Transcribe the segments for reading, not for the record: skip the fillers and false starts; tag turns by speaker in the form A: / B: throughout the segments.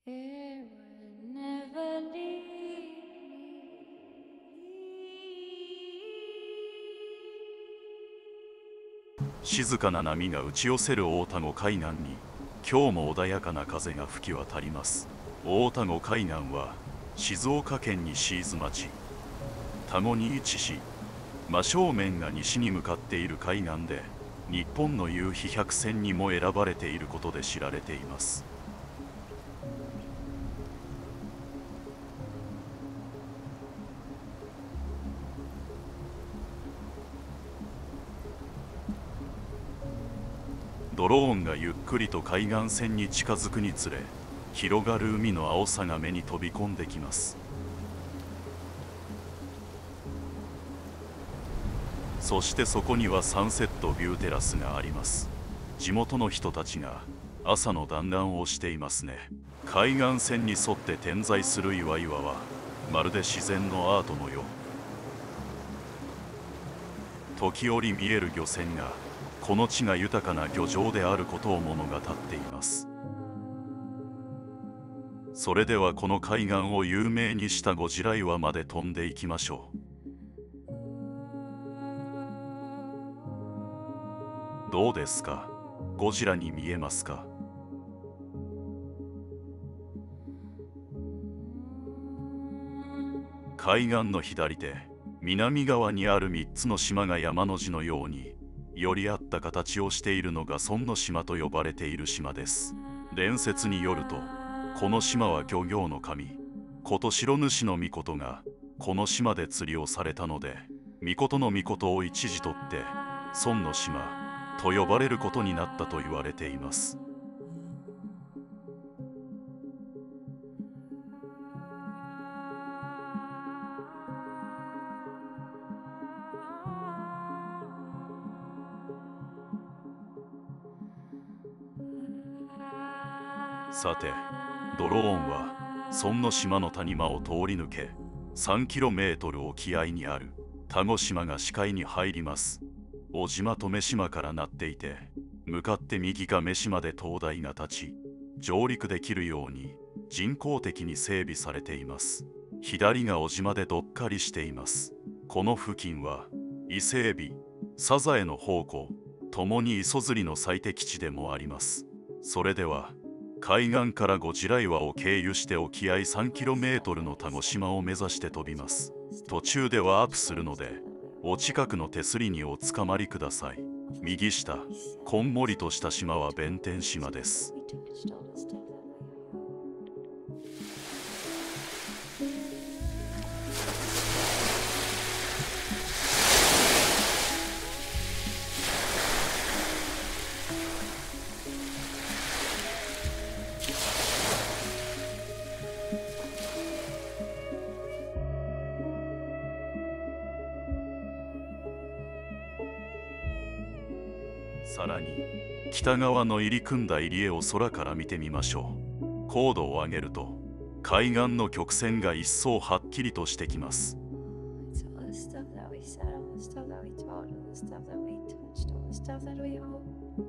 A: It would never leave me.
B: 静かな波が打ち寄せる大田子海岸に今日も穏やかな風が吹き渡ります。大田子海岸は静岡県西伊豆町田子に位置し、真正面が西に向かっている海岸で日本の夕日百選にも選ばれていることで知られています。ドローンがゆっくりと海岸線に近づくにつれ、広がる海の青さが目に飛び込んできます。そしてそこにはサンセットビューテラスがあります。地元の人たちが朝の団らんをしていますね。海岸線に沿って点在する岩々はまるで自然のアートのよう。時折見える漁船がこの地が豊かな漁場であることを物語っています。それではこの海岸を有名にしたゴジラ岩まで飛んでいきましょう。どうですか？ゴジラに見えますか？海岸の左手、南側にある3つの島が山の字のように寄り合った形をしているのが尊の島と呼ばれている島です。伝説によると、この島は漁業の神、こと白主の命がこの島で釣りをされたので、命の命を一時取って尊の島と呼ばれることになったと言われています。さて、ドローンは尊の島の谷間を通り抜け 3km 沖合にある田子島が視界に入ります。小島と女島からなっていて、向かって右が女島で灯台が立ち、上陸できるように人工的に整備されています。左が小島でどっかりしています。この付近は伊勢エビ、サザエの宝庫、ともに磯釣りの最適地でもあります。それでは海岸からゴジラ岩を経由して沖合 3km の田子島を目指して飛びます。途中でワープするので、お近くの手すりにおつかまりください。右下、こんもりとした島は弁天島です。さらに北側の入り組んだ入り江を空から見てみましょう。高度を上げると海岸の曲線が一層はっきりとしてきます。
A: It's all the stuff that we said, all the stuff that we taught, all the stuff that we touched, all the stuff that we hope.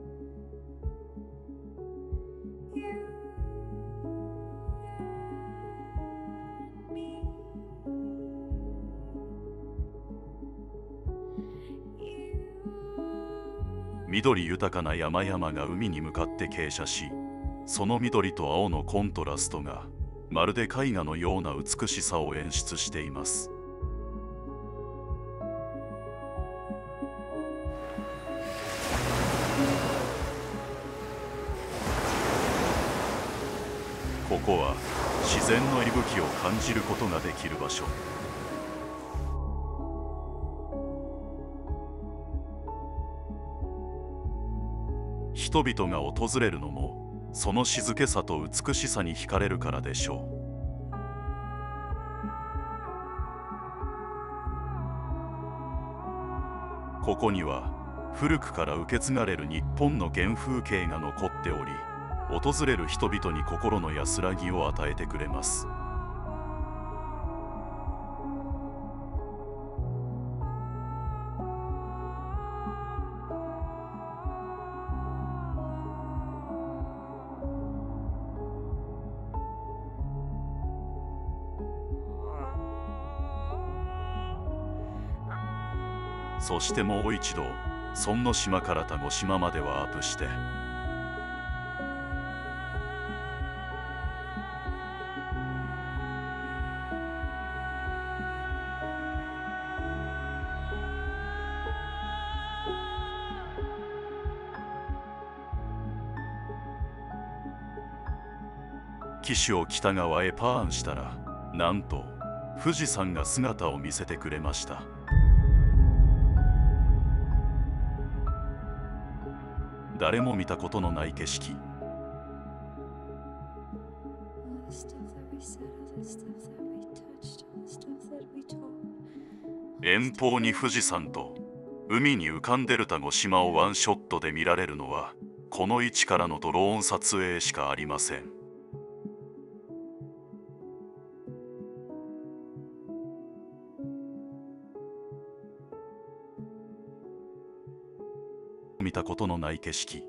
A: You and me. You.
B: 緑豊かな山々が海に向かって傾斜し、その緑と青のコントラストがまるで絵画のような美しさを演出しています。ここは自然の息吹を感じることができる場所。人々が訪れるのもその静けさと美しさに惹かれるからでしょう。ここには古くから受け継がれる日本の原風景が残っており、訪れる人々に心の安らぎを与えてくれます。 そしてもう一度その島からタゴ島までワープして、岸を北側へパーンしたら、なんと富士山が姿を見せてくれました。誰も見たことのない景色。
A: All the stuff that we said, all the stuff that we touched, all the stuff that we told.
B: 遠方に富士山と海に浮かんでるタゴ島をワンショットで見られるのは、この位置からのドローン撮影しかありません。見たことのない景色。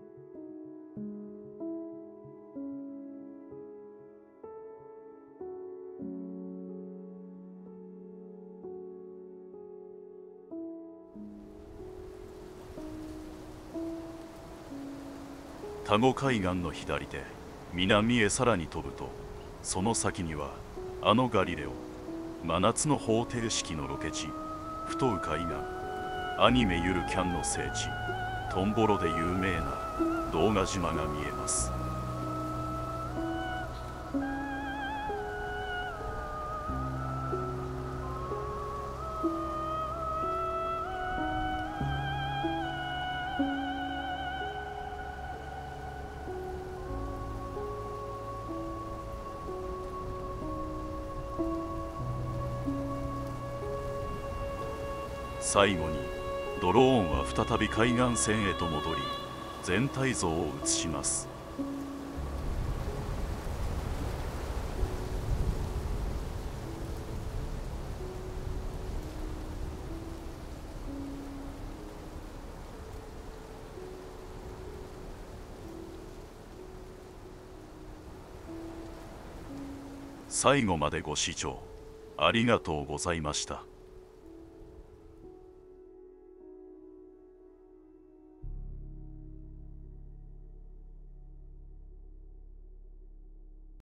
B: タゴ海岸の左手南へさらに飛ぶと、その先にはあのガリレオ真夏の方程式のロケ地、太う海岸、アニメゆるキャンの聖地トンボロで有名な動画島が見えます。最後にドローンは再び海岸線へと戻り、全体像を映します。最後までご視聴ありがとうございました。